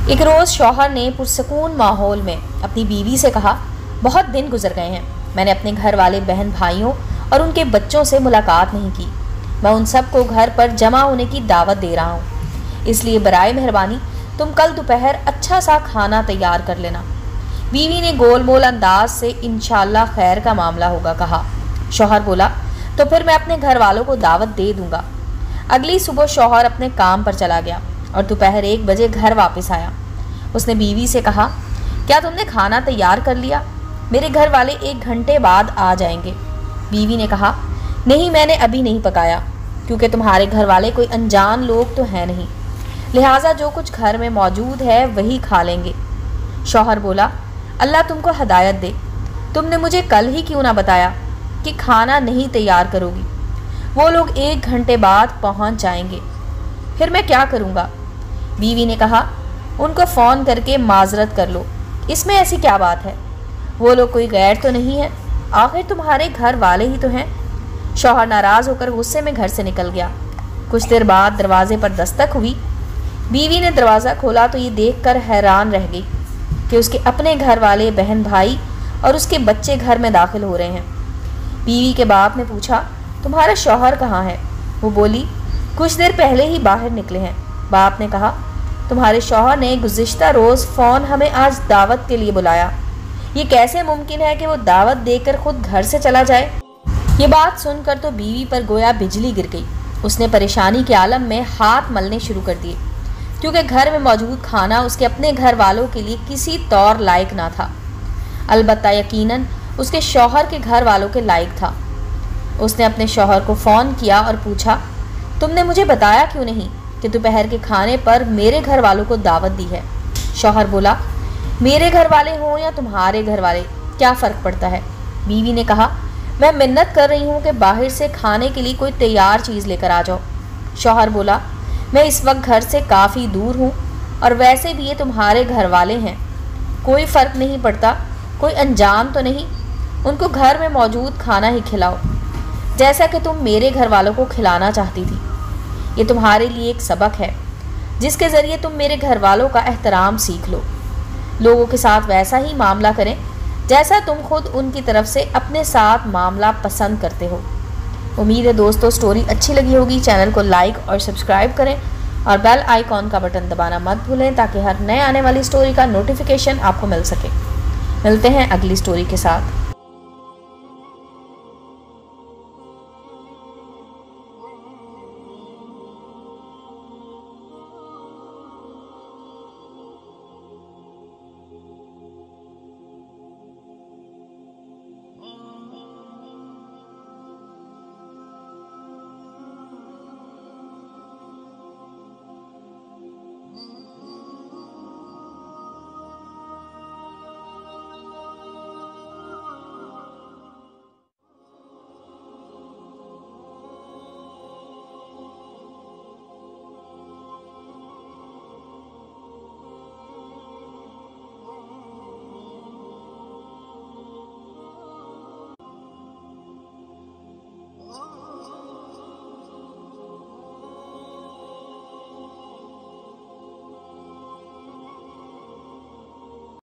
ایک روز شوہر نے پرسکون ماحول میں اپنی بیوی سے کہا، بہت دن گزر گئے ہیں، میں نے اپنے گھر والے بہن بھائیوں اور ان کے بچوں سے ملاقات نہیں کی، میں ان سب کو گھر پر جمع ہونے کی دعوت دے رہا ہوں، اس لیے برائے مہربانی تم کل دوپہر اچھا سا کھانا تیار کر لینا۔ بیوی نے گول مول انداز سے انشاءاللہ خیر کا معاملہ ہوگا کہا۔ شوہر بولا، تو پھر میں اپنے گھر والوں کو دعوت دے دوں گا۔ اگلی صبح شوہر اپنے کام پر چلا گیا اور دوپہر 1 بجے گھر واپس آیا۔ اس نے بیوی سے کہا، کیا تم نے کھانا تیار کر لیا؟ میرے گھر والے 1 گھنٹے بعد آ جائیں گے۔ بیوی نے کہا، نہیں، میں نے ابھی نہیں پکایا، کیونکہ تمہارے گھر والے کوئی انجان لوگ تو ہیں نہیں، لہٰذا جو کچھ گھر میں موجود ہے وہی کھا لیں گے۔ شوہر بولا، اللہ تم کو ہدایت دے، تم نے مجھے کل ہی کیوں نہ بتایا کہ کھانا نہیں تیار کرو گی؟ وہ لوگ 1 گھنٹے بعد پہنچ جائیں گے، پھر میں کیا کروں گا؟ بیوی نے کہا، ان کو فون کر کے معذرت کر لو، اس میں ایسی کیا بات ہے؟ وہ لوگ کوئی غیر تو نہیں ہے، آخر تمہارے گھر والے ہی تو ہیں۔ شوہر ناراض ہو کر غصے میں گھر سے نکل گیا۔ کچھ دیر بعد دروازے پر دستک ہوئی۔ بیوی نے دروازہ کھولا تو یہ دیکھ کر حیران رہ گئی کہ اس کے اپنے گھر والے بہن بھائی اور اس کے بچے گھر میں داخل ہو رہے ہیں۔ بیوی کے باپ نے پوچھا، تمہارا شوہر کہاں ہے؟ وہ بولی، کچھ دیر پہلے ہی باہر نکلے ہیں۔ باپ نے کہا، تمہارے شوہر نے گزشتہ روز فون ہمیں آج دعوت کے لیے بلایا، یہ کیسے ممکن ہے کہ وہ دعوت دے کر خود گھر سے چلا جائے؟ یہ بات سن کر تو بیوی پر گویا بجلی گر گئی۔ اس نے پریشانی کے عالم میں ہاتھ ملنے شروع کر دیے، کیونکہ گھر میں موجود کھانا اس کے اپنے گھر والوں کے لیے کسی طور لائق نہ تھا، البتہ یقیناً اس کے شوہر کے گھر والوں کے لائق تھا۔ اس نے اپنے شوہر کو فون کیا اور پوچھا، تم نے مجھے بتایا کیوں نہیں کہ دوپہر کے کھانے پر میرے گھر والوں کو دعوت دی ہے؟ شوہر بولا، میرے گھر والے ہوں یا تمہارے گھر والے، کیا فرق پڑتا ہے؟ بیوی نے کہا، میں منت کر رہی ہوں کہ باہر سے کھانے کے لیے کوئی تیار چیز لے کر آ جاؤ۔ شوہر بولا، میں اس وقت گھر سے کافی دور ہوں اور ویسے بھی یہ تمہارے گھر والے ہیں، کوئی فرق نہیں پڑتا، کوئی انجان تو نہیں، ان کو گھر میں موجود کھانا ہی کھلاؤ جیسا کہ تم میرے گھر والوں کو کھلانا چاہتی تھی۔ یہ تمہارے لیے ایک سبق ہے جس کے ذریعے تم میرے گھر والوں کا احترام سیکھ لو، لوگوں کے ساتھ ویسا ہی معاملہ کریں جیسا تم خود ان کی طرف سے اپنے ساتھ معاملہ پسند کرتے ہو۔ امید ہے دوستو سٹوری اچھی لگی ہوگی۔ چینل کو لائک اور سبسکرائب کریں اور بیل آئیکن کا بٹن دبانا مت بھولیں تاکہ ہر نئے آنے والی سٹوری کا نوٹیفیکیشن آپ کو مل سکے۔ ملتے ہیں اگلی سٹوری کے ساتھ۔